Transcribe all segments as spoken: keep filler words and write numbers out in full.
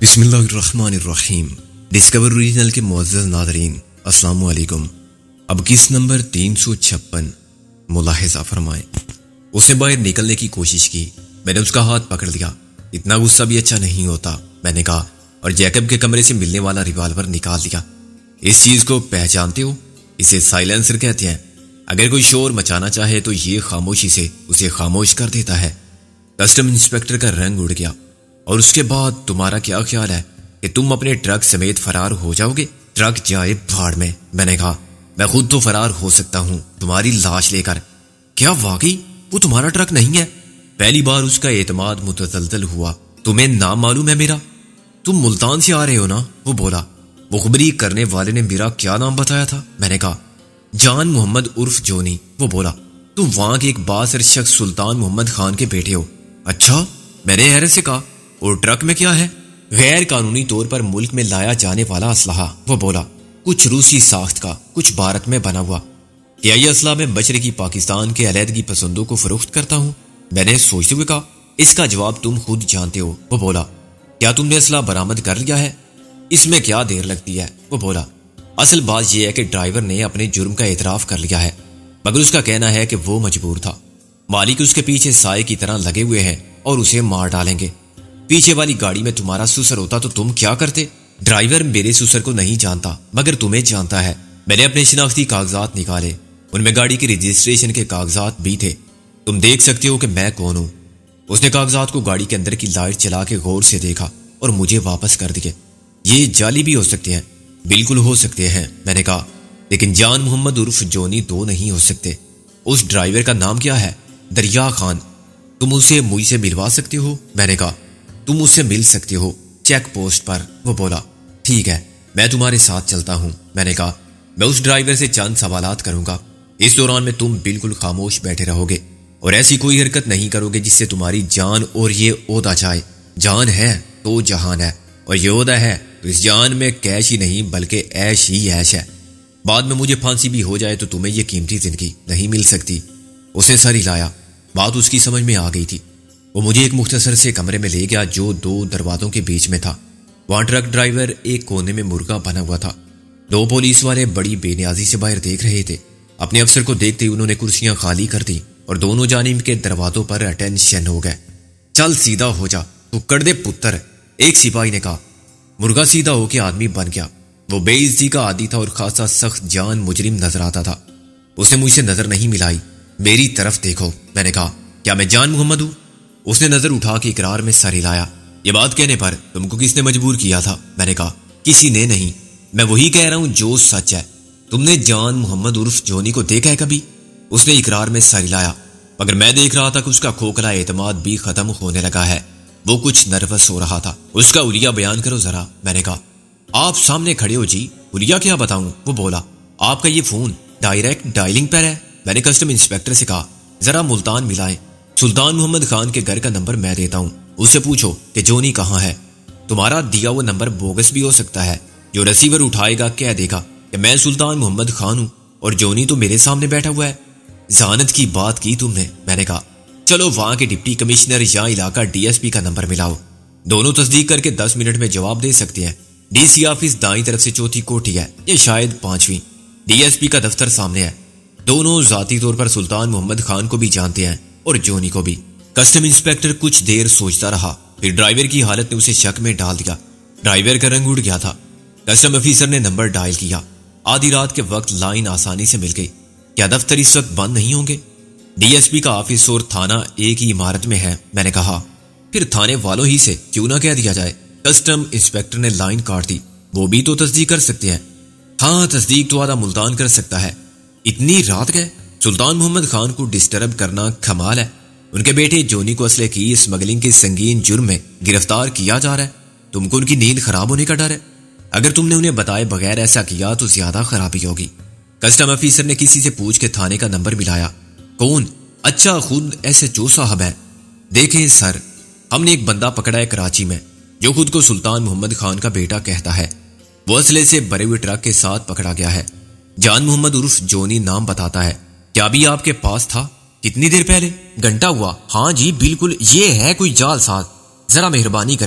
بسم اللہ الرحمن الرحیم۔ ڈسکور اوریجنل کے معزز ناظرین السلام علیکم۔ اب کس نمبر تین سو چھپن ملاحظہ فرمائیں۔ اس نے باہر نکلنے کی کوشش کی، میں نے اس کا ہاتھ پکڑ لیا۔ اتنا غصہ بھی اچھا نہیں ہوتا، میں نے کہا، اور جیکب کے کمرے سے ملنے والا ریوالور نکال لیا۔ اس چیز کو پہچانتے ہو؟ اسے سائلنسر کہتے ہیں۔ اگر کوئی شور مچانا چاہے تو یہ خاموشی سے اسے خاموش کر دیتا ہے۔ کسٹم انسپکٹر کا رنگ اڑ گیا۔ اور اس کے بعد تمہارا کیا خیال ہے کہ تم اپنے ٹرک سمیت فرار ہو جاؤ گے؟ ٹرک جائے بھاڑ میں، میں نے کہا، میں خود تو فرار ہو سکتا ہوں تمہاری لاش لے کر۔ کیا واقعی وہ تمہارا ٹرک نہیں ہے؟ پہلی بار اس کا اعتماد متزلزل ہوا۔ تمہیں نام معلوم ہے میرا؟ تم ملتان سے آ رہے ہو نا؟ وہ بولا۔ مخبری کرنے والے نے میرا کیا نام بتایا تھا؟ میں نے کہا، جان محمد عرف جونی۔ وہ بولا، تم وہاں کے ایک بااثر شخص سلطان محمد خان کے بیٹے ہو؟ اچھا، میں نے حیرت سے کہا، اور ٹرک میں کیا ہے؟ غیر قانونی طور پر ملک میں لایا جانے والا اسلحہ۔ وہ بولا، کچھ روسی ساخت کا، کچھ بھارت میں بنا ہوا۔ کیا یہ اسلحہ میں مشرقی پاکستان کے علیحدگی پسندوں کو فروخت کرتا ہوں؟ میں نے سوچتے ہوئے کہا، اس کا جواب تم خود جانتے ہو۔ وہ بولا، کیا تم نے اسلحہ برآمد کر لیا ہے؟ اس میں کیا دیر لگتی ہے؟ وہ بولا، اصل بات یہ ہے کہ ڈرائیور نے اپنے جرم کا اعتراف کر لیا ہے، مگر اس کا کہنا ہے کہ وہ مجبور تھا۔ مالک اس کے پیچھے سائے کی طرح لگے ہوئے ہیں اور اسے مار ڈالیں گے۔ پیچھے والی گاڑی میں تمہارا سسر ہوتا تو تم کیا کرتے؟ ڈرائیور میرے سسر کو نہیں جانتا مگر تمہیں جانتا ہے۔ میں نے اپنے شناختی کاغذات نکالے، ان میں گاڑی کی رجسٹریشن کے کاغذات بھی تھے۔ تم دیکھ سکتے ہو کہ میں کون ہوں۔ اس نے کاغذات کو گاڑی کے اندر کی لائٹ چلا کے غور سے دیکھا اور مجھے واپس کر دیے۔ یہ جعلی بھی ہو سکتے ہیں۔ بالکل ہو سکتے ہیں، میں نے کہا، لیکن جان محمد عرف جونی دو نہیں ہو سکتے۔ اس ڈرائیور کا نام کیا ہے؟ دریا خان۔ تم اسے مجھ سے ملوا سکتے ہو؟ میں نے کہا، تم اس سے مل سکتے ہو چیک پوسٹ پر۔ وہ بولا، ٹھیک ہے، میں تمہارے ساتھ چلتا ہوں۔ میں نے کہا، میں اس ڈرائیور سے چند سوالات کروں گا۔ اس دوران میں تم بالکل خاموش بیٹھے رہو گے اور ایسی کوئی حرکت نہیں کرو گے جس سے تمہاری جان اور یہ عہدہ جائے۔ جان ہے تو جہان ہے، اور یہ عہدہ ہے تو اس جان میں کیش ہی نہیں بلکہ عیش ہی عیش ہے۔ بعد میں مجھے پھانسی بھی ہو جائے تو تمہیں یہ قیمتی زندگی نہیں مل سکتی۔ اس نے سر ہلایا۔ بات اس کی سمجھ میں آ گئی تھی۔ وہ مجھے ایک مختصر سے کمرے میں لے گیا جو دو دروازوں کے بیچ میں تھا۔ وہاں ٹرک ڈرائیور ایک کونے میں مرغا بنا ہوا تھا۔ دو پولیس والے بڑی بے نیازی سے باہر دیکھ رہے تھے۔ اپنے افسر کو دیکھتے ہی انہوں نے کرسیاں خالی کر دی اور دونوں جانب کے دروازوں پر اٹینشن ہو گئے۔ چل سیدھا ہو جا، تو کر دے پتر، ایک سپاہی نے کہا۔ مرغا سیدھا ہو کے آدمی بن گیا۔ وہ بے عزتی کا عادی تھا اور خاصا سخت جان مجرم نظر آتا تھا۔ اس نے مجھ سے نظر نہیں ملائی۔ میری طرف دیکھو، میں نے کہا، کیا میں جان محمد ہوں؟ اس نے نظر اٹھا کے اقرار میں سر ہلایا۔ یہ بات کہنے پر تم کو کس نے مجبور کیا تھا؟ میں نے کہا، کسی نے نہیں، میں وہی کہہ رہا ہوں جو سچ ہے۔ تم نے جان محمد عرف جونی کو دیکھا ہے کبھی؟ اس نے اقرار میں سر ہلایا، مگر میں دیکھ رہا تھا کہ اس کا کھوکھلا اعتماد بھی ختم ہونے لگا ہے۔ وہ کچھ نروس ہو رہا تھا۔ اس کا حلیہ بیان کرو ذرا، میں نے کہا۔ آپ سامنے کھڑے ہو جی، حلیہ کیا بتاؤں؟ وہ بولا، آپ کا یہ فون ڈائریکٹ ڈائلنگ پر ہے۔ میں نے کسٹم انسپکٹر سے کہا، ذرا ملتان ملائیں، سلطان محمد خان کے گھر کا نمبر میں دیتا ہوں، اس سے پوچھو کہ جونی کہاں ہے۔ تمہارا دیا وہ نمبر بوگس بھی ہو سکتا ہے۔ جو ریسیور اٹھائے گا کہہ دے گا کہ میں سلطان محمد خان ہوں اور جونی تو میرے سامنے بیٹھا ہوا ہے۔ ذہانت کی بات کی تم نے، میں نے کہا۔ چلو وہاں کے ڈپٹی کمشنر یا علاقہ ڈی ایس پی کا نمبر ملاؤ، دونوں تصدیق کر کے دس منٹ میں جواب دے سکتے ہیں۔ ڈی سی آفس دائیں طرف سے چوتھی کوٹھی ہے، یہ شاید پانچویں۔ ڈی ایس پی کا دفتر سامنے ہے۔ دونوں ذاتی طور پر سلطان محمد خان کو بھی جانتے ہیں اور جونی کو بھی۔ کسٹم انسپکٹر کچھ دیر سوچتا رہا، پھر ڈرائیور کی حالت نے اسے شک میں ڈال دیا۔ ڈرائیور کا رنگ اڑ گیا تھا۔ کسٹم آفیسر نے نمبر ڈائل کیا۔ آدھی رات کے وقت لائن آسانی سے مل گئی۔ کیا دفتر اس وقت بند نہیں ہوں گے؟ ڈی ایس پی کا آفس اور تھانہ ایک ہی عمارت میں ہے، میں نے کہا۔ پھر تھانے والوں ہی سے کیوں نہ کہہ دیا جائے؟ کسٹم انسپکٹر نے لائن کاٹ دی۔ وہ بھی تو تصدیق کر سکتے ہیں۔ ہاں، تصدیق تو آدھا ملتان کر سکتا ہے۔ اتنی رات گئے؟ سلطان محمد خان کو ڈسٹرب کرنا کمال ہے۔ ان کے بیٹے جونی کو اسلحے کی اسمگلنگ کے سنگین جرم میں گرفتار کیا جا رہا ہے۔ تم کو ان کی نیند خراب ہونے کا ڈر ہے؟ اگر تم نے انہیں بتائے بغیر ایسا کیا تو زیادہ خرابی ہوگی۔ کسٹم آفیسر نے کسی سے پوچھ کے تھانے کا نمبر ملایا۔ کون؟ اچھا، خود ایس ایچ او صاحب ہیں۔ دیکھیں سر، ہم نے ایک بندہ پکڑا ہے کراچی میں جو خود کو سلطان محمد خان کا بیٹا کہتا ہے۔ وہ اسلحے سے بھرے ہوئے ٹرک کے ساتھ پکڑا گیا ہے۔ جان محمد عرف جونی نام بتاتا ہے۔ کیا بھی آپ کے پاس تھا؟ کتنی دیر پہلے؟ گھنٹہ ہوا۔ ہاں جی بالکل، یہ ہے کوئی جال ساز، ذرا مہربانی کریں۔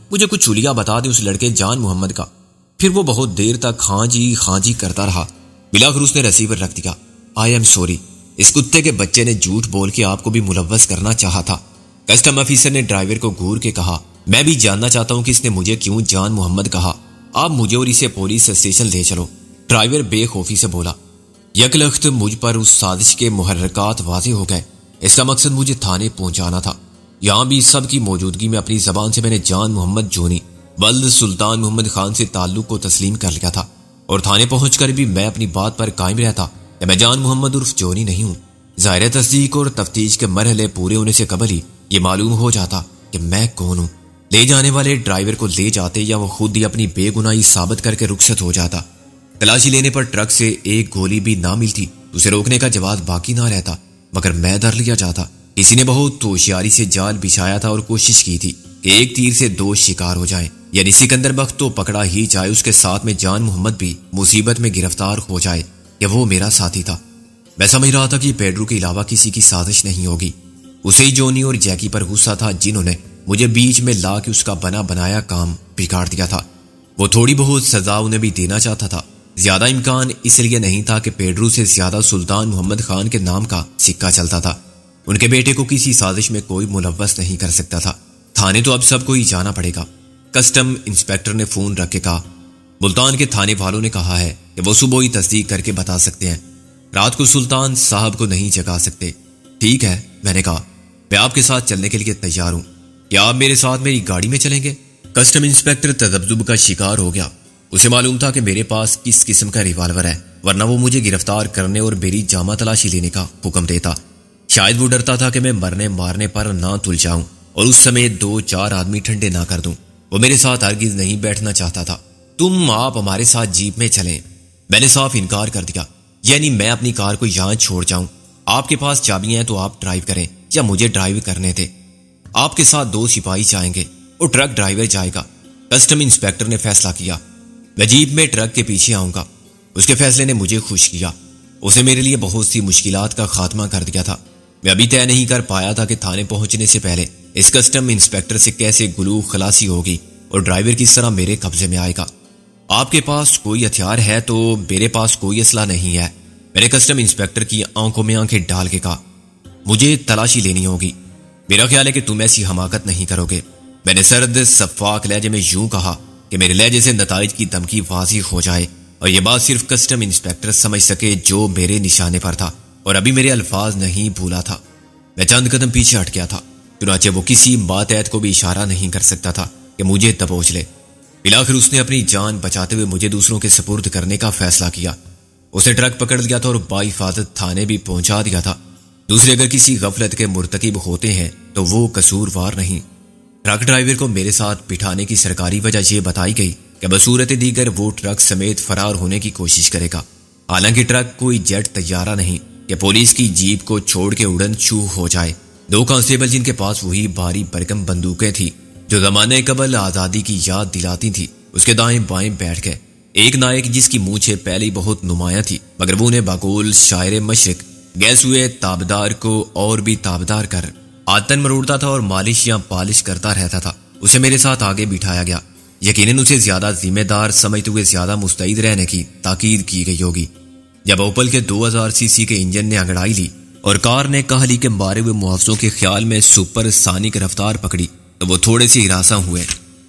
مجھے کچھ چولیا بتا دیں اس لڑکے جان محمد کا۔ پھر وہ بہت دیر تک ہاں جی ہاں جی کرتا رہا۔ بلاخر اس نے ریسیور رکھ دیا۔ آئی ایم سوری، اس کتے کے بچے نے جھوٹ بول کے آپ کو بھی ملوث کرنا چاہا تھا۔ کسٹم آفیسر نے ڈرائیور کو گھور کے کہا، میں بھی جاننا چاہتا ہوں کہ اس نے مجھے کیوں جان محمد کہا۔ آپ مجھے اور اسے پولیس اسٹیشن لے چلو۔ ڈرائیور بے خوفی سے بولا۔ یک لخت مجھ پر اس سازش کے محرکات واضح ہو گئے۔ اس کا مقصد مجھے تھانے پہنچانا تھا۔ یہاں بھی سب کی موجودگی میں اپنی زبان سے میں نے جان محمد جونی ولد سلطان محمد خان سے تعلق کو تسلیم کر لیا تھا، اور تھانے پہنچ کر بھی میں اپنی بات پر قائم رہتا کہ میں جان محمد عرف جونی نہیں ہوں۔ ظاہر تصدیق اور تفتیش کے مرحلے پورے ہونے سے قبل ہی یہ معلوم ہو جاتا کہ میں کون ہوں۔ لے جانے والے ڈرائیور کو لے جاتے یا وہ خود ہی اپنی بے گناہی ثابت کر کے رخصت ہو جاتا۔ تلاشی لینے پر ٹرک سے ایک گولی بھی نہ ملتی، اسے روکنے کا جواز باقی نہ رہتا، مگر میں در لیا جاتا۔ کسی نے بہت ہوشیاری سے جال بچھایا تھا اور کوشش کی تھی کہ ایک تیر سے دو شکار ہو جائیں، یعنی سکندر بخت تو پکڑا ہی جائے، اس کے ساتھ میں جان محمد بھی مصیبت میں گرفتار ہو جائے کہ وہ میرا ساتھی تھا۔ میں سمجھ رہا تھا کہ پیڈرو کے علاوہ کسی کی سازش نہیں ہوگی۔ اسے ہی جونی اور جیکی پر غصہ تھا جنہوں نے مجھے بیچ میں لا کے اس کا بنا بنایا کام بگاڑ دیا تھا۔ وہ تھوڑی بہت سزا انہیں بھی دینا چاہتا تھا۔ زیادہ امکان اس لیے نہیں تھا کہ پیڈرو سے زیادہ سلطان محمد خان کے نام کا سکہ چلتا تھا۔ ان کے بیٹے کو کسی سازش میں کوئی ملوث نہیں کر سکتا تھا۔ تھانے تو اب سب کو ہی جانا پڑے گا۔ کسٹم انسپیکٹر نے فون رکھ کے کہا، ملتان کے تھانے والوں نے کہا ہے کہ وہ صبح ہی تصدیق کر کے بتا سکتے ہیں، رات کو سلطان صاحب کو نہیں جگا سکتے۔ ٹھیک ہے، میں نے کہا، میں آپ کے ساتھ چلنے کے لیے تیار ہوں۔ کیا آپ میرے ساتھ میری گاڑی میں چلیں گے؟ کسٹم انسپیکٹر تذبذب کا شکار ہو گیا۔ اسے معلوم تھا کہ میرے پاس کس قسم کا ریوالور ہے، ورنہ وہ مجھے گرفتار کرنے اور میری جامہ تلاشی لینے کا حکم دیتا۔ شاید وہ ڈرتا تھا کہ میں مرنے مارنے پر نہ تل جاؤں اور اس سمے دو چار آدمی ٹھنڈے نہ کر دوں۔ وہ میرے ساتھ ہرگز نہیں بیٹھنا چاہتا تھا۔ تم آپ ہمارے ساتھ جیپ میں چلیں۔ میں نے صاف انکار کر دیا، یعنی میں اپنی کار کو یہاں چھوڑ جاؤں؟ آپ کے پاس چابیاں ہیں تو آپ ڈرائیو کریں یا مجھے ڈرائیو کرنے تھے؟ آپ کے ساتھ دو سپاہی جائیں گے اور ٹرک ڈرائیور جائے گا۔ کسٹم انسپیکٹر نے فیصلہ کیا، میں جیپ میں ٹرک کے پیچھے آؤں گا۔ اس کے فیصلے نے مجھے خوش کیا۔ اسے میرے لیے بہت سی مشکلات کا خاتمہ کر دیا تھا۔ میں ابھی طے نہیں کر پایا تھا کہ تھانے پہنچنے سے پہلے اس کسٹم انسپیکٹر سے کیسے گلو خلاصی ہوگی اور ڈرائیور کس طرح میرے قبضے میں آئے گا۔ آپ کے پاس کوئی ہتھیار ہے تو میرے پاس کوئی اسلحہ نہیں ہے، میں نے کسٹم انسپیکٹر کی آنکھوں میں آنکھیں ڈال کے کہا۔ مجھے تلاشی لینی ہوگی، میرا خیال ہے کہ تم ایسی حماقت نہیں کرو گے۔ میں نے سرد شفاف لہجے میں یوں کہا کہ میرے لہجے سے نتائج کی دھمکی واضح ہو جائے اور یہ بات صرف کسٹم انسپیکٹر سمجھ سکے جو میرے نشانے پر تھا اور ابھی میرے الفاظ نہیں بھولا تھا۔ میں چند قدم پیچھے ہٹ گیا تھا، چنانچہ وہ کسی ماتحت کو بھی اشارہ نہیں کر سکتا تھا کہ مجھے دبوچ لے۔ بلاخر اس نے اپنی جان بچاتے ہوئے مجھے دوسروں کے سپرد کرنے کا فیصلہ کیا۔ اسے ٹرک پکڑ لیا تھا اور باحفاظت تھانے بھی پہنچا دیا تھا۔ دوسرے اگر کسی غفلت کے مرتکب ہوتے ہیں تو وہ قصوروار نہیں۔ ٹرک ڈرائیور کو میرے ساتھ بٹھانے کی سرکاری وجہ یہ بتائی گئی کہ بصورت دیگر وہ ٹرک سمیت فرار ہونے کی کوشش کرے گا۔ حالانکہ ٹرک کوئی جیٹ طیارہ نہیں کہ پولیس کی جیپ کو چھوڑ کے اڑن چھو ہو جائے۔ دو کانسٹیبل جن کے پاس وہی بھاری بھرکم بندوقیں تھیں جو زمانے قبل آزادی کی یاد دلاتی تھی، اس کے دائیں بائیں بیٹھ گئے۔ ایک نائک جس کی مونچھیں پہلے ہی بہت نمایاں تھی مگر وہ انہیں باقول شاعر مشرق گیس ہوئے تابدار کو اور بھی تابدار کر آتن مروڑتا تھا اور مالش یا پالش کرتا رہتا تھا۔ اسے میرے ساتھ آگے بٹھایا گیا۔ یقیناً اسے زیادہ ذمہ دار سمجھتے ہوئے زیادہ مستعد رہنے کی تاکید کی گئی ہوگی۔ جب اوپل کے دو ہزار سی سی کے انجن نے انگڑائی لی اور کار نے کہلی کے مارے ہوئے محافظوں کے خیال میں سپر سانک رفتار پکڑی تو وہ تھوڑے سے ہراساں ہوئے۔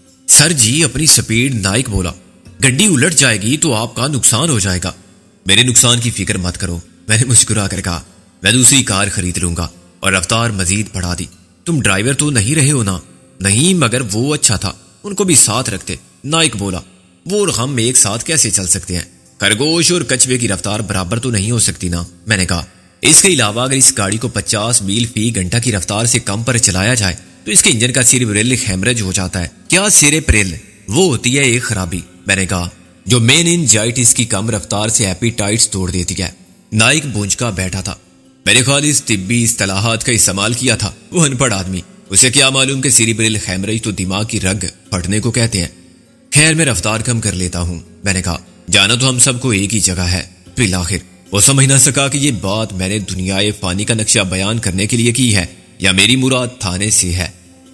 سر جی اپنی سپیڈ، نائک بولا، گڈی الٹ جائے گی تو آپ کا نقصان ہو جائے گا۔ میرے نقصان کی فکر مت کرو، میں نے مسکرا کر کہا، میں دوسری کار خرید لوں گا، اور رفتار مزید بڑھا دی۔ تم ڈرائیور تو نہیں رہے ہو نا؟ نہیں، مگر وہ اچھا تھا، ان کو بھی ساتھ رکھتے۔ نائک بولا، وہ اور ہم ایک ساتھ کیسے چل سکتے ہیں؟ خرگوش اور کچھوے کی رفتار برابر تو نہیں ہو سکتی نا؟ میں نے کہا، اس کے علاوہ اگر اس گاڑی کو پچاس میل فی گھنٹہ کی رفتار سے کم پر چلایا جائے تو اس کے انجن کا سیریبریل ہیمریج ہو جاتا ہے۔ کیا سیریبریل؟ وہ ہوتی ہے ایک خرابی، میں نے کہا، جو مین انجائٹس کی کم رفتار سے ایپیٹائٹس توڑ دیتی ہے۔ نائک بونجکا بیٹھا تھا۔ میں نے خالص طبی اصطلاحات کا استعمال کیا تھا۔ وہ ان پڑھ آدمی، اسے کیا معلوم کہ سیریبریل ہیمریج تو دماغ کی رگ پھٹنے کو کہتے ہیں۔ خیر میں رفتار کم کر لیتا ہوں، میں نے کہا، جانا تو ہم سب کو ایک ہی جگہ ہے۔ بالآخر وہ سمجھ نہ سکا کہ یہ بات میں نے دنیائے فانی کا نقشہ بیان کرنے کے لیے کی ہے یا میری مراد تھانے سے ہے۔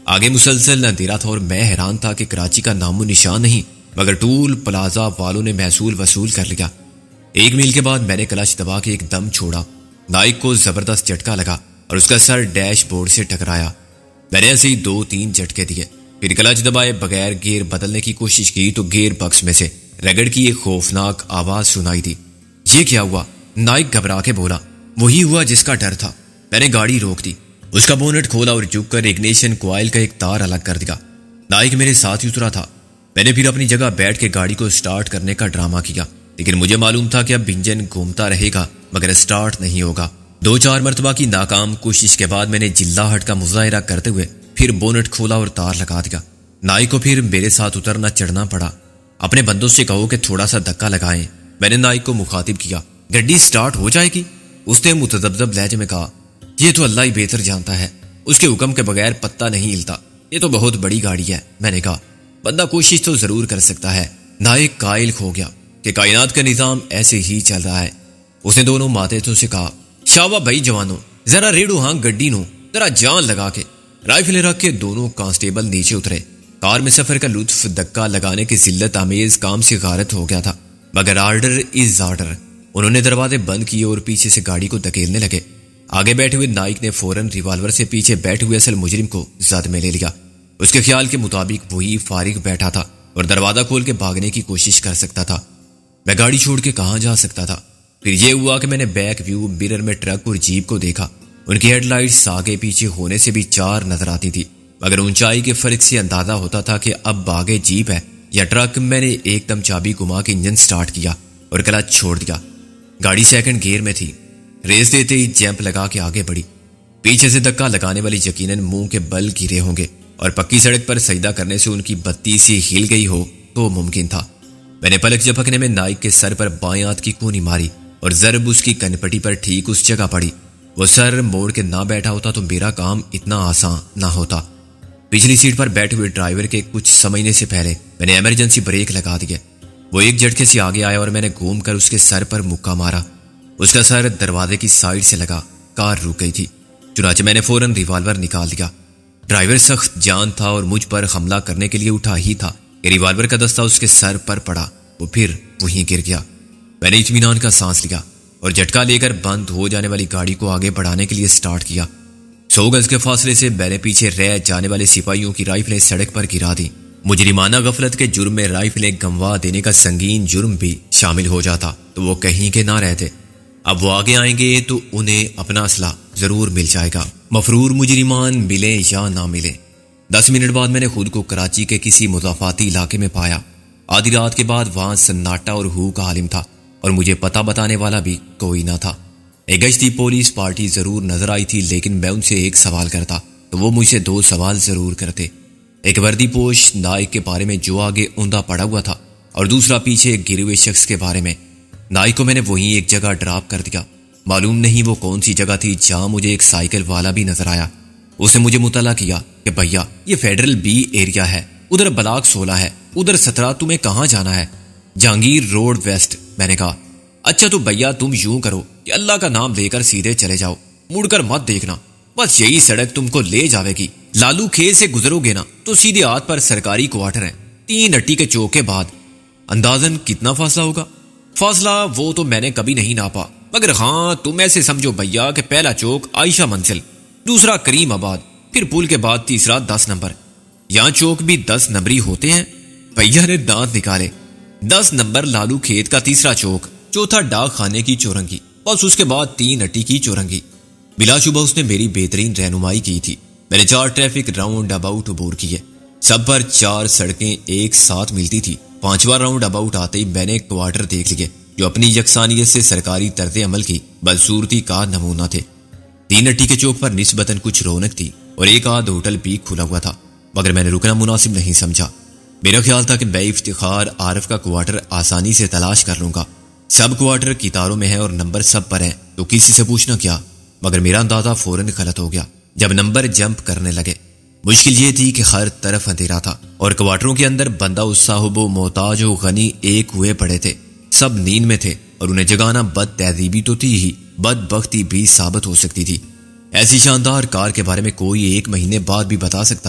آگے مسلسل اندھیرا تھا اور میں حیران تھا کہ کراچی کا نام و نشان نہیں، مگر ٹول پلازا والوں نے محصول وصول کر لیا۔ ایک میل کے بعد میں نے کلچ دبا کے ایک دم چھوڑا۔ نائک کو زبردست جھٹکا لگا اور اس کا سر ڈیش بورڈ سے ٹکرایا۔ میں نے ایسے ہی دو تین جھٹکے دیے، پھر کلچ دبائے بغیر گیئر بدلنے کی کوشش کی تو گیئر بکس میں سے رگڑ کی ایک خوفناک آواز سنائی دی۔ یہ کیا ہوا؟ نائک گھبرا کے بولا۔ وہی ہوا جس کا ڈر تھا۔ میں نے گاڑی روک دی، اس کا بونٹ کھولا اور جھک کر اگنیشن کوائل کا ایک تار الگ کر دیا۔ نائک میرے ساتھ ہی اترا تھا۔ میں نے پھر اپنی جگہ بیٹھ کے گاڑی کو سٹارٹ کرنے کا ڈرامہ کیا، لیکن مجھے معلوم تھا کہ اب انجن گھومتا رہے گا مگر سٹارٹ نہیں ہوگا۔ دو چار مرتبہ کی ناکام کوشش کے بعد میں نے جلاہٹ کا مظاہرہ کرتے ہوئے پھر بونٹ کھولا اور تار لگا دیا۔ نائک کو پھر میرے ساتھ اترنا چڑھنا پڑا۔ اپنے بندوں سے کہو کہ تھوڑا سا دھکا لگائیں، میں نے نائک کو مخاطب کیا۔ گڈی سٹارٹ ہو جائے گی؟ اس نے متذبذب لہجے میں کہا۔ یہ تو اللہ ہی بہتر جانتا ہے، اس کے حکم کے بغیر پتہ نہیں ہلتا، یہ تو بہت بڑی گاڑی ہے۔ میں نے کہا بندہ کوشش تو ضرور کر سکتا ہے۔ نائک قائل کھو گیا کہ کائنات کا نظام ایسے ہی چل رہا ہے۔ اس نے دونوں ماتحتوں سے کہا، شابہ بھائی جوانوں، ذرا ریڑو ہاں گڈی نو، ذرا جان لگا کے۔ رائفلیں رکھ کے دونوں کانسٹیبل نیچے اترے۔ کار میں سفر کا لطف دھکا لگانے کی ذلت آمیز کام سے غارت ہو گیا تھا، مگر آرڈر از آرڈر۔ انہوں نے دروازے بند کیے اور پیچھے سے گاڑی کو دھکیلنے لگے۔ آگے بیٹھے ہوئے نائک نے فوراً ریوالور سے پیچھے بیٹھے ہوئے اصل مجرم کو زد میں لے لیا۔ اس کے خیال کے مطابق وہی فارغ بیٹھا تھا اور دروازہ کھول کے بھاگنے کی کوشش کر سکتا تھا۔ میں گاڑی چھوڑ کے کہاں جا سکتا تھا؟ پھر یہ ہوا کہ میں نے بیک ویو مرر میں ٹرک اور جیپ کو دیکھا۔ ان کی ہیڈ لائٹس آگے پیچھے ہونے سے بھی چار نظر آتی تھی، مگر اونچائی کے فرق سے اندازہ ہوتا تھا کہ اب آگے جیپ ہے یا ٹرک۔ میں نے ایک دم چابی گھما کے انجن سٹارٹ کیا اور کلچ چھوڑ دیا۔ گاڑی سیکنڈ گیئر میں تھی۔ ریس دیتے ہی جمپ لگا کے آگے بڑھی۔ پیچھے سے دھکا لگانے والی یقیناً منہ کے بل گرے ہوں گے اور پکی سڑک پر سجدہ کرنے سے ان کی بتی سی ہل گئی ہو تو ممکن تھا۔ میں نے پلک جھپکنے میں نائک کے سر پر بائیں ہاتھ کی کونی ماری اور ضرب اس کی کنپٹی پر ٹھیک اس جگہ پڑی۔ وہ سر موڑ کے نہ بیٹھا ہوتا تو میرا کام اتنا آسان نہ ہوتا۔ پچھلی سیٹ پر بیٹھے ہوئے ڈرائیور کے کچھ سمجھنے سے پہلے میں نے ایمرجنسی بریک لگا دیے۔ وہ ایک جھٹکے سے آگے آیا اور میں نے گھوم کر اس کے سر پر مکہ مارا۔ اس کا سر دروازے کی سائڈ سے لگا۔ کار رک گئی تھی، چنانچہ میں نے فوراً ریوالور نکال دیا۔ ڈرائیور سخت جان تھا اور مجھ پر حملہ کرنے کے لیے اٹھا ہی تھا کہ ریوالور کا دستہ اس کے سر پر پڑا۔ وہ پھر وہیں گر گیا۔ میں نے اطمینان کا سانس لیا اور جھٹکا لے کر بند ہو جانے والی گاڑی کو آگے بڑھانے کے لیے سٹارٹ کیا۔ سو گز کے فاصلے سے میں نے پیچھے رہ جانے والے سپاہیوں کی رائفلیں سڑک پر گرا دی۔ مجرمانہ غفلت کے جرم میں رائفلیں گنوا دینے کا سنگین جرم بھی شامل ہو جاتا تو وہ کہیں کے نہ رہتے۔ اب وہ آگے آئیں گے تو انہیں اپنا اسلحہ ضرور مل جائے گا، مفرور مجرمان ملے یا نہ ملے۔ دس منٹ بعد میں نے خود کو کراچی کے کسی مضافاتی علاقے میں پایا۔ آدھی رات کے بعد وہاں سناٹا اور ہو کا عالم تھا اور مجھے پتہ بتانے والا بھی کوئی نہ تھا۔ ایک گشتی پولیس پارٹی ضرور نظر آئی تھی، لیکن میں ان سے ایک سوال کرتا تو وہ مجھ سے دو سوال ضرور کرتے۔ ایک وردی پوش نائک کے بارے میں جو آگے اوندا پڑا ہوا تھا، اور دوسرا پیچھے ایک گرے ہوئے شخص کے بارے میں۔ نائک کو میں نے وہیں ایک جگہ ڈراپ کر دیا۔ معلوم نہیں وہ کون سی جگہ تھی جہاں مجھے ایک سائیکل والا بھی نظر آیا۔ اس نے مجھے مطلع کیا کہ بھیا یہ فیڈرل بی ایریا ہے، ادھر بلاک سولہ ہے، ادھر سترہ، تمہیں کہاں جانا ہے؟ Jahangir road west. میں نے کہا اچھا تو بھیا تم یوں کرو کہ اللہ کا نام لے کر سیدھے چلے جاؤ، مڑ کر مت دیکھنا، بس یہی سڑک تم کو لے جاوے گی۔ لالو کھیت سے گزرو گے نا تو سیدھے ہاتھ پر سرکاری کوارٹر ہے، تین اٹی کے چوک کے بعد۔ اندازاً کتنا فاصلہ ہوگا؟ فاصلہ وہ تو میں نے کبھی نہیں ناپا، مگر ہاں تم ایسے سمجھو بھیا کہ پہلا چوک عائشہ منزل، دوسرا کریم آباد، پھر پل کے بعد تیسرا دس نمبر۔ یہاں چوک بھی دس نمبری ہوتے ہیں؟ بھیا نے دانت نکالے۔ دس نمبر لالو کھیت کا تیسرا چوک، چوتھا ڈاک خانے کی چورنگی، بس اس کے بعد تین اٹی کی چورنگی۔ بلا شبہ اس نے میری بہترین رہنمائی کی تھی۔ میں نے چار ٹریفک راؤنڈ اباؤٹ عبور کیے، سب پر چار سڑکیں ایک ساتھ ملتی تھی۔ پانچواں راؤنڈ اباؤٹ آتے ہی میں نے کوارٹر دیکھ لیے جو اپنی یکسانیت سے سرکاری طرز عمل کی بدصورتی کا نمونہ تھے۔ تین اٹی کے چوک پر نسبتاً کچھ رونق تھی اور ایک آدھ ہوٹل بھی کھلا ہوا تھا، مگر میں نے رکنا مناسب نہیں سمجھا۔ میرا خیال تھا کہ میں افتخار عارف کا کوارٹر آسانی سے تلاش کر لوں گا۔ سب کوارٹر کتاروں میں ہے اور نمبر سب پر ہیں تو کسی سے پوچھنا کیا، مگر میرا اندازہ فوراً غلط ہو گیا جب نمبر جمپ کرنے لگے۔ مشکل یہ تھی کہ ہر طرف اندھیرا تھا اور کوارٹروں کے اندر بندہ و صاحب و محتاج و غنی ایک ہوئے پڑے تھے، سب نیند میں تھے اور انہیں جگانا بد تہذیبی تو تھی ہی، بد بختی بھی ثابت ہو سکتی تھی۔ ایسی شاندار کار کے بارے میں کوئی ایک مہینے بعد بھی بتا سکتا تھا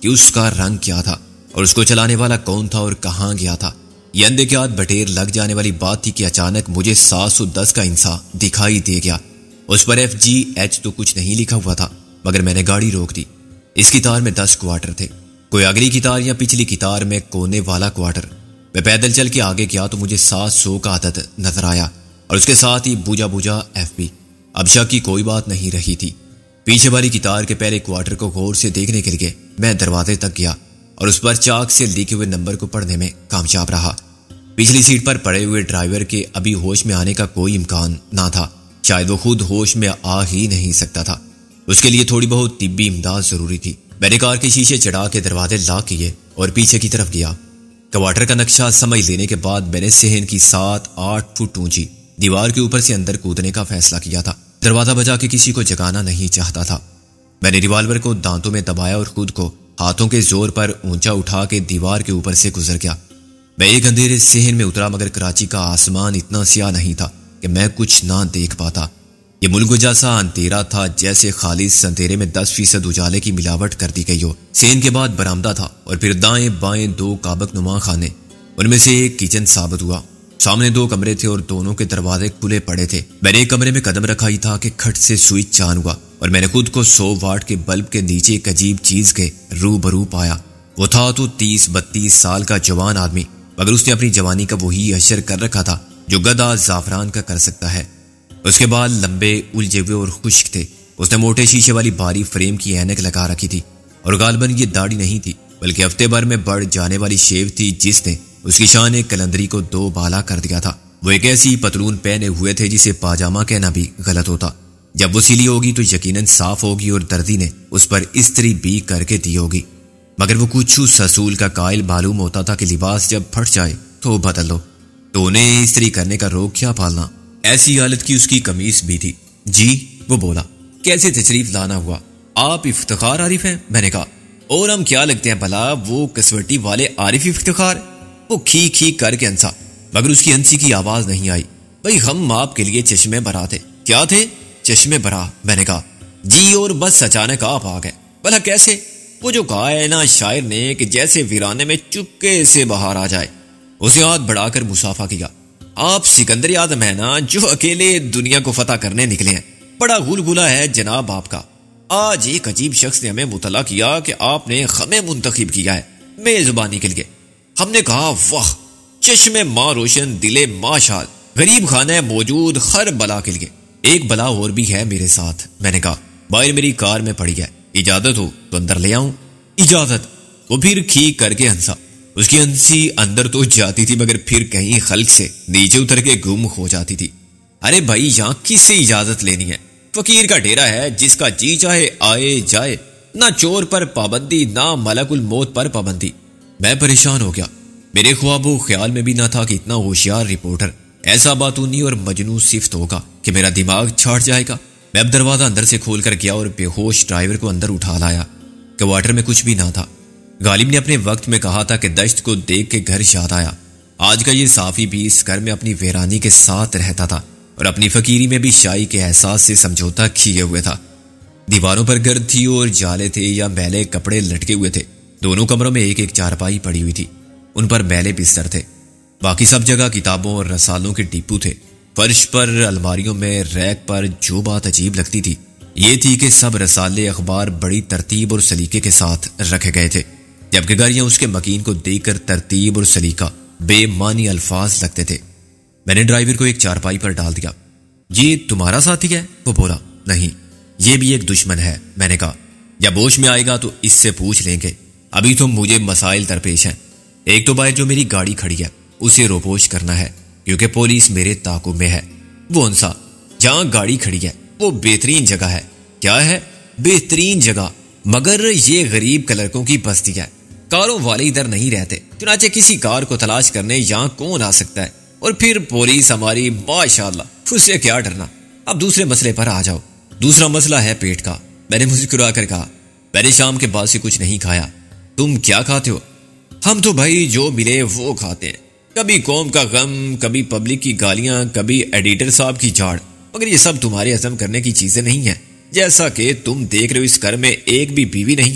کہ اس کا رنگ کیا تھا اور اس کو چلانے والا کون تھا اور کہاں گیا تھا۔ یہ اندھے کے ہاتھ بٹیر لگ جانے والی بات تھی کہ اچانک مجھے سات سو دس کا انسا دکھائی دے گیا۔ اس پر ایف جی ایچ تو کچھ نہیں لکھا ہوا تھا، مگر میں نے گاڑی روک دی۔ اس کی تار میں دس کوارٹر تھے، کوئی اگلی کی تار یا پچھلی کی تار میں کونے والا کوارٹر۔ میں پیدل چل کے آگے گیا تو مجھے سات سو کا عدد نظر آیا اور اس کے ساتھ ہی بوجھا بوجھا ایف بی۔ اب شک کی کوئی بات نہیں رہی تھی۔ پیچھے والی کی تار کے پہلے کوارٹر کو غور سے دیکھنے کے لیے میں دروازے تک گیا اور اس پر چاک سے لکھے ہوئے نمبر کو پڑھنے میں کامیاب رہا۔ پچھلی سیٹ پر پڑے ہوئے ڈرائیور کے ابھی ہوش میں آنے کا کوئی امکان نہ تھا، شاید وہ خود ہوش میں آ ہی نہیں سکتا تھا، اس کے لیے تھوڑی بہت طبی امداد ضروری تھی۔ میں نے کار کے شیشے چڑھا کے دروازے لاک کیے اور پیچھے کی طرف گیا۔ کوارٹر کا نقشہ سمجھ لینے کے بعد میں نے صحن کی سات آٹھ فٹ اونچی دیوار کے اوپر سے اندر کودنے کا فیصلہ کیا تھا۔ دروازہ بجا کے کسی کو جگانا نہیں چاہتا تھا۔ میں نے ریوالور کو دانتوں میں دبایا اور خود کو ہاتھوں کے زور پر اونچا اٹھا کے دیوار کے اوپر سے گزر گیا۔ میں ایک اندھیرے صحن میں اترا، مگر کراچی کا آسمان اتنا سیاہ نہیں تھا کہ میں کچھ نہ دیکھ پاتا۔ یہ ملک جیسا اندھیرا تھا جیسے خالص اندھیرے میں دس فیصد اجالے کی ملاوٹ کر دی گئی ہو۔ صحن کے بعد برآمدہ تھا اور پھر دائیں بائیں دو کابک نما خانے، ان میں سے ایک کچن ثابت ہوا۔ سامنے دو کمرے تھے اور دونوں کے دروازے کھلے پڑے تھے۔ میں نے ایک کمرے میں قدم رکھا ہی تھا کہ کھٹ سے سوئچ چان ہوا اور میں نے خود کو سو واٹ کے بلب کے نیچے ایک عجیب چیز کے روبرو پایا۔ وہ تھا تو تیس بتیس سال کا جوان آدمی، مگر اس نے اپنی جوانی کا وہی اشر کر رکھا تھا جو گدھا زعفران کا کر سکتا ہے۔ اس کے بال لمبے الجھے ہوئے اور خشک تھے۔ اس نے موٹے شیشے والی باری فریم کی اینک لگا رکھی تھی اور غالباً یہ داڑھی نہیں تھی بلکہ ہفتے بھر میں بڑھ جانے والی شیو تھی جس نے اس کی شان کلندری کو دو بالا کر دیا تھا۔ وہ ایک ایسی پتلون پہنے ہوئے تھے جسے پاجامہ کہنا بھی غلط ہوتا۔ جب وہ سیلی ہوگی تو یقیناً صاف ہوگی اور دردی نے اس پر استری بھی کر کے دی ہوگی، مگر وہ کچھ سسول کا قائل معلوم ہوتا تھا کہ لباس جب پھٹ جائے تو بدل لو، تو انہیں استری کرنے کا روک کیا پالنا۔ ایسی حالت کی اس کی قمیص بھی تھی۔ جی، وہ بولا، کیسے تشریف لانا ہوا؟ آپ افتخار عارف ہیں؟ میں نے کہا، اور ہم کیا لگتے ہیں بھلا، وہ کسوٹی والے عارف افتخار؟ وہ کھی کھی کر کے ہنسا، مگر اس کی ہنسی کی آواز نہیں آئی۔ بھئی ہم آپ کے لیے چشمے برا تھے۔ کیا تھے؟ چشمے برا، میں نے کہا۔ جی، اور بس اچانک آپ آ گئے۔ بھلا کیسے؟ وہ جو کہا ہے نا شاعر نے کہ جیسے ویرانے میں چپکے سے باہر آ جائے۔ اسے ہاتھ بڑھا کر مصافحہ کیا۔ آپ سکندر اعظم ہیں نا، جو اکیلے دنیا کو فتح کرنے نکلے ہیں؟ بڑا غلغلہ ہے جناب آپ کا۔ آج ایک عجیب شخص نے ہمیں مطلع کیا کہ آپ نے ہمیں منتخب کیا ہے میزبانی کے لیے۔ ہم نے کہا واہ، چشم ماں روشن، دل ماں شاد، غریب خانہ موجود ہر بلا کے لیے۔ ایک بلا اور بھی ہے میرے ساتھ، میں نے کہا۔ باہر میری کار میں پڑی ہے، اجازت ہو تو اندر لے آؤں؟ اجازت؟ وہ پھر کھی کر کے ہنسا۔ اس کی ہنسی اندر تو جاتی تھی مگر پھر کہیں خلق سے نیچے اتر کے گم ہو جاتی تھی۔ ارے بھائی، یہاں کس سے اجازت لینی ہے؟ فقیر کا ڈیرا ہے، جس کا جی چاہے آئے جائے، نہ چور پر پابندی نہ ملک الموت پر پابندی۔ میں پریشان ہو گیا۔ میرے خواب و خیال میں بھی نہ تھا کہ اتنا ہوشیار رپورٹر ایسا باتونی اور مجنون صفت ہوگا کہ میرا دماغ چھاٹ جائے گا۔ میں اب دروازہ اندر سے کھول کر گیا اور بے ہوش ڈرائیور کو اندر اٹھا لایا۔ کوارٹر میں کچھ بھی نہ تھا۔ غالب نے اپنے وقت میں کہا تھا کہ دشت کو دیکھ کے گھر یاد آیا۔ آج کا یہ صافی بھی اس گھر میں اپنی ویرانی کے ساتھ رہتا تھا اور اپنی فقیری میں بھی شائی کے احساس سے سمجھوتا کیے ہوئے تھا۔ دیواروں پر گرد تھی اور جالے تھے یا میلے کپڑے لٹکے ہوئے تھے۔ دونوں کمروں میں ایک ایک چارپائی پڑی ہوئی تھی، ان پر میلے بستر تھے۔ باقی سب جگہ کتابوں اور رسالوں کے ڈپو تھے۔ فرش پر، الماریوں میں، ریک پر جو بات عجیب لگتی تھی یہ تھی کہ سب رسالے اخبار بڑی ترتیب اور سلیقے کے ساتھ رکھے گئے تھے، جبکہ گاڑیاں اس کے مکین کو دیکھ کر ترتیب اور سلیقہ بے معنی الفاظ لگتے تھے۔ میں نے ڈرائیور کو ایک چارپائی پر ڈال دیا۔ یہ تمہارا ساتھی ہے؟ وہ بولا۔ نہیں، یہ بھی ایک دشمن ہے، میں نے کہا۔ جب ہوش میں آئے گا تو اس سے پوچھ لیں گے، ابھی تو مجھے مسائل درپیش ہیں۔ ایک تو باہر جو میری گاڑی کھڑی ہے اسے روپوش کرنا ہے کیونکہ پولیس میرے تعاقب میں ہے۔ وہ انسا، جہاں گاڑی کھڑی ہے وہ بہترین جگہ ہے۔ کیا ہے؟ بہترین جگہ، مگر یہ غریب کلرکوں کی بستی ہے، کاروں والے ادھر نہیں رہتے، چنانچہ کسی کار کو تلاش کرنے یہاں کون آ سکتا ہے؟ اور پھر پولیس ہماری ماشاءاللہ، اس سے کیا ڈرنا۔ اب دوسرے مسئلے پر آ جاؤ۔ دوسرا مسئلہ ہے پیٹ کا، میں نے مسکرا کر کہا۔ میں نے شام کے بعد سے کچھ نہیں کھایا۔ تم کیا کھاتے ہو؟ ہم تو بھائی جو ملے وہ کھاتے ہیں، کبھی قوم کا غم، کبھی پبلک کی گالیاں، کبھی ایڈیٹر صاحب کی جھاڑ، مگر یہ سب تمہارے ہضم کرنے کی چیزیں نہیں ہیں۔ جیسا کہ تم دیکھ رہے ہو اس گھر میں ایک بھی بیوی نہیں ہے،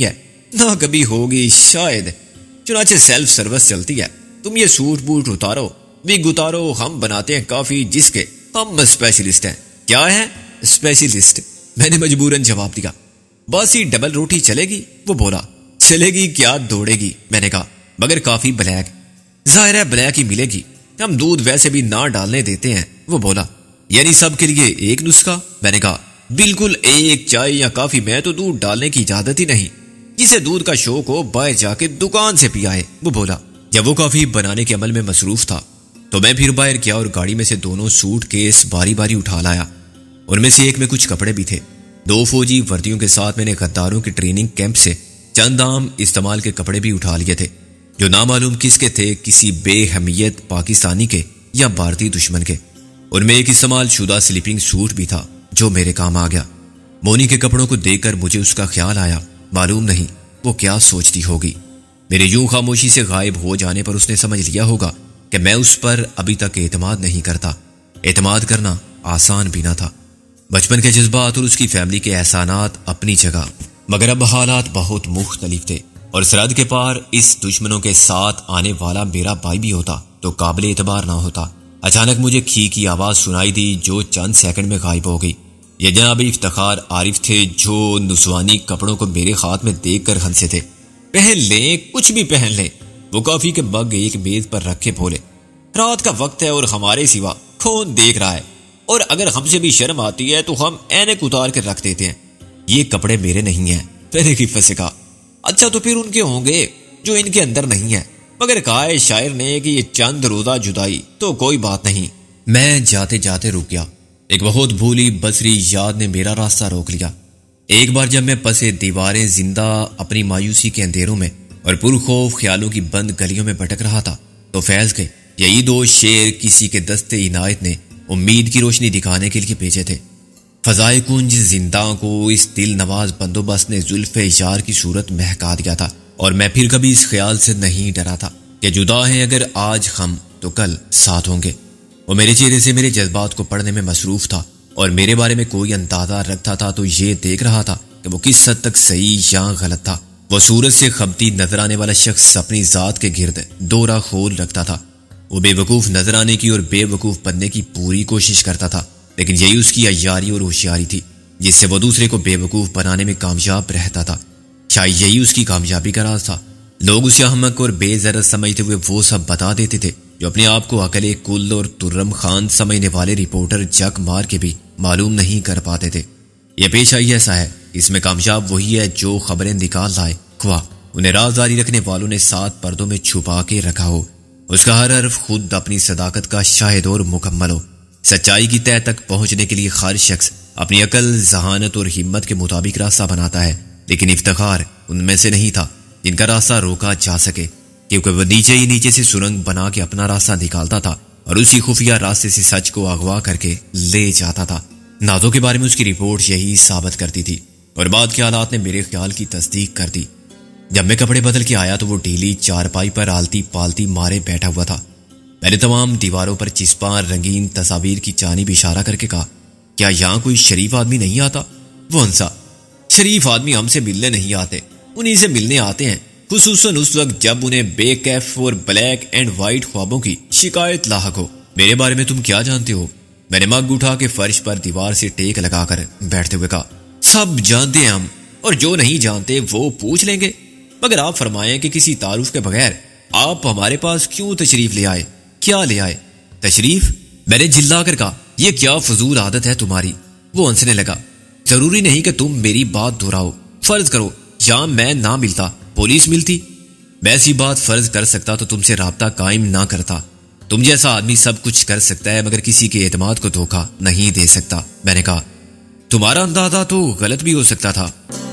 نہ کبھی ہوگی شاید، چنانچہ سیلف سروس چلتی ہے۔ تم یہ سوٹ بوٹ اتارو، وگ اتارو، ہم بناتے ہیں کافی جس کے ہم اسپیشلسٹ ہیں۔ کیا ہے اسپیشلسٹ؟ میں نے مجبوراً جواب دیا۔ باسی ڈبل روٹی چلے گی؟ وہ بولا۔ چلے گی کیا دوڑے گی؟ میں نے کہا، مگر کافی بلیک۔ ظاہر ہے بلیک ہی ملے گی، ہم دودھ ویسے بھی نہ ڈالنے دیتے ہیں۔ وہ بولا، یعنی سب کے لیے ایک نسخہ؟ میں نے کہا، بالکل ایک چائے یا کافی میں تو دودھ ڈالنے کی اجازت ہی نہیں، جسے دودھ کا شوق ہو باہر جا کے دکان سے پی آئے۔ وہ بولا۔ جب وہ کافی بنانے کے عمل میں مصروف تھا تو میں پھر باہر گیا اور گاڑی میں سے دونوں سوٹ کیس باری باری اٹھا لایا۔ ان میں سے ایک میں کچھ کپڑے بھی تھے۔ دو فوجی وردیوں کے ساتھ میں نے غداروں کے ٹریننگ کیمپ سے چند عام استعمال کے کپڑے بھی اٹھا لیے تھے، جو نامعلوم کس کے تھے، کسی بے حمیت پاکستانی کے یا بھارتی دشمن کے۔ ان میں ایک استعمال شدہ سلیپنگ سوٹ بھی تھا جو میرے کام آ گیا۔ مونی کے کپڑوں کو دیکھ کر مجھے اس کا خیال آیا، معلوم نہیں وہ کیا سوچتی ہوگی۔ میرے یوں خاموشی سے غائب ہو جانے پر اس نے سمجھ لیا ہوگا کہ میں اس پر ابھی تک اعتماد نہیں کرتا۔ اعتماد کرنا آسان بھی نہ تھا۔ بچپن کے جذبات اور اس کی فیملی کے احسانات اپنی جگہ، مگر اب حالات بہت مختلف تھے، اور سرحد کے پار اس دشمنوں کے ساتھ آنے والا میرا بھائی بھی ہوتا تو قابل اعتبار نہ ہوتا۔ اچانک مجھے کھی کی آواز سنائی دی جو چند سیکنڈ میں غائب ہو گئی۔ یہ جناب افتخار عارف تھے جو نسوانی کپڑوں کو میرے ہاتھ میں دیکھ کر ہنسے تھے۔ پہن لیں، کچھ بھی پہن لیں۔ وہ کافی کے بگ ایک میز پر رکھے بولے، رات کا وقت ہے اور ہمارے سوا کون دیکھ رہا ہے، اور اگر ہم سے بھی شرم آتی ہے تو ہم اینک اتار کر رکھ دیتے ہیں۔ یہ کپڑے میرے نہیں ہیں۔ میں نے خفت سے کہا، اچھا تو پھر ان کے ہوں گے جو ان کے اندر نہیں ہیں، مگر کہا ہے شاعر نے کہ یہ چند روزہ جدائی تو کوئی بات نہیں۔ میں جاتے جاتے رک گیا۔ ایک بہت بھولی بصری یاد نے میرا راستہ روک لیا۔ ایک بار جب میں پسے دیواریں زندہ اپنی مایوسی کے اندھیروں میں اور پرخوف خیالوں کی بند گلیوں میں بھٹک رہا تھا تو فیض کے یہی دو شعر کسی کے دستے عنایت نے امید کی روشنی دکھانے کے لیے بھیجے تھے۔ فضائے کنج زندہ کو اس دل نواز بندوبست نے زلف اشار کی صورت مہکا دیا تھا، اور میں پھر کبھی اس خیال سے نہیں ڈرا تھا کہ جدا ہیں اگر آج ہم تو کل ساتھ ہوں گے۔ وہ میرے چہرے سے میرے جذبات کو پڑھنے میں مصروف تھا، اور میرے بارے میں کوئی اندازہ رکھتا تھا تو یہ دیکھ رہا تھا کہ وہ کس حد تک صحیح یا غلط تھا۔ وہ سورج سے خبتی نظر آنے والا شخص اپنی ذات کے گرد دورہ خول رکھتا تھا۔ وہ بے وقوف نظر آنے کی اور بے وقوف بننے کی پوری کوشش کرتا تھا، لیکن یہی اس کی عیاری اور ہوشیاری تھی جس سے وہ دوسرے کو بے وقوف بنانے میں کامیاب رہتا تھا۔ شاید یہی اس کی کامیابی کا راز تھا۔ لوگ اسے احمق اور بے ضرر سمجھتے ہوئے وہ سب بتا دیتے تھے جو اپنے آپ کو عقل کل اور ترم خان سمجھنے والے رپورٹر جک مار کے بھی معلوم نہیں کر پاتے تھے۔ یہ پیشہ ہی ایسا ہے، اس میں کامیاب وہی ہے جو خبریں نکال لائے، خواہ انہیں رازداری رکھنے والوں نے سات پردوں میں چھپا کے رکھا ہو۔ اس کا ہر حرف خود اپنی صداقت کا شاہد اور مکمل ہو۔ سچائی کی تہہ تک پہنچنے کے لیے ہر شخص اپنی عقل، ذہانت اور ہمت کے مطابق راستہ بناتا ہے، لیکن افتخار ان میں سے نہیں تھا جن کا راستہ روکا جا سکے، کیونکہ وہ نیچے ہی نیچے سے سرنگ بنا کے اپنا راستہ نکالتا تھا اور اسی خفیہ راستے سے سچ کو اغوا کر کے لے جاتا تھا۔ نازوں کے بارے میں اس کی رپورٹ یہی ثابت کرتی تھی، اور بعد کے حالات نے میرے خیال کی تصدیق کر دی۔ جب میں کپڑے بدل کے آیا تو وہ ڈھیلی چارپائی پر آلتی پالتی مارے بیٹھا ہوا تھا۔ میں نے تمام دیواروں پر چسپاں رنگین تصاویر کی جانب اشارہ کر کے کہا، کیا یہاں کوئی شریف آدمی نہیں آتا؟ وہ ہنسا، شریف آدمی ہم سے ملنے نہیں آتے، انہی سے ملنے آتے ہیں، خصوصاً اس وقت جب انہیں بے کیف اور بلیک اینڈ وائٹ خوابوں کی شکایت لاحق ہو۔ میرے بارے میں تم کیا جانتے ہو؟ میں نے مگ اٹھا کے فرش پر دیوار سے ٹیک لگا کر بیٹھتے ہوئے کہا، سب جانتے ہیں ہم، اور جو نہیں جانتے وہ پوچھ لیں گے، مگر آپ فرمائیں کہ کسی تعارف کے بغیر آپ ہمارے پاس کیوں تشریف لے آئے؟ کیا لے آئے؟ تشریف؟ میں نے جھلا کر کہا، یہ کیا فضول عادت ہے تمہاری؟ وہ ہنسنے لگا، ضروری نہیں کہ تم میری بات دہراؤ، فرض کرو یا میں نہ ملتا، پولیس ملتی، میں ایسی بات فرض کر سکتا تو تم سے رابطہ قائم نہ کرتا۔ تم جیسا آدمی سب کچھ کر سکتا ہے مگر کسی کے اعتماد کو دھوکہ نہیں دے سکتا۔ میں نے کہا، تمہارا اندازہ تو غلط بھی ہو سکتا تھا۔